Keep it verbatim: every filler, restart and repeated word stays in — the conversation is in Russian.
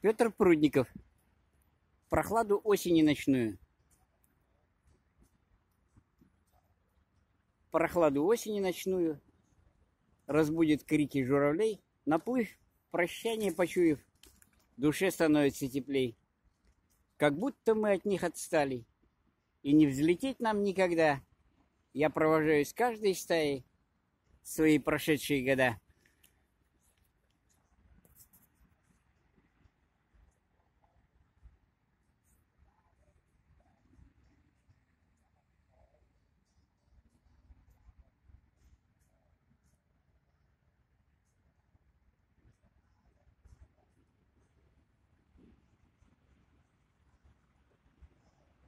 Петр Прудников. Прохладу осени ночную. Прохладу осени ночную разбудит крики журавлей. Наплыв, прощание почуяв, душе становится теплей. Как будто мы от них отстали, и не взлететь нам никогда. Я провожаю с каждой стаей свои прошедшие года.